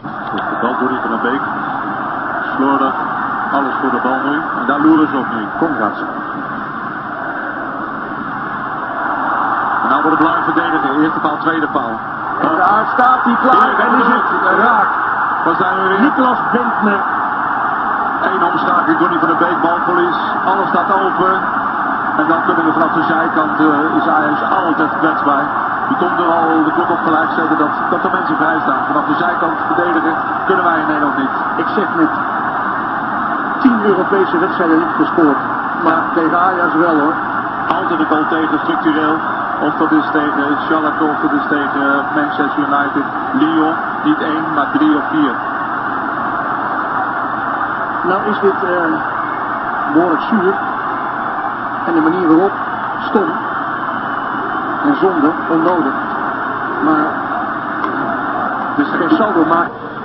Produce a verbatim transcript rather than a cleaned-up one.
Goed, de bal door die van de Beek. Slordig. Alles voor de bal nu. En daar loeren ze op nu. Konrads. En nou wordt het belangrijk verdedigen. Eerste paal, tweede paal. En daar staat hij klaar. En is het raak. Waar zijn we weer? Niklas Bentner. Eén omschakeling, Donny van de Beek, balverlies. Alles staat open. En dan kunnen we vanaf de zijkant, uh, is Ajax altijd kwetsbaar. Je komt er al de klok op gelijk zetten dat, dat de mensen vrij staan. Vanaf de zijkant verdedigen kunnen wij in Nederland niet. Ik zeg met tien Europese wedstrijden niet gescoord. Maar tegen Ajax wel hoor. Altijd een goal tegen, structureel. Of dat is tegen Schalke, of dat is tegen Manchester United. Lyon, niet één, maar drie of vier. Nou is dit uh, behoorlijk zuur. En de manier waarop, stom. En zonde, onnodig. Maar dus geen saldo maakt.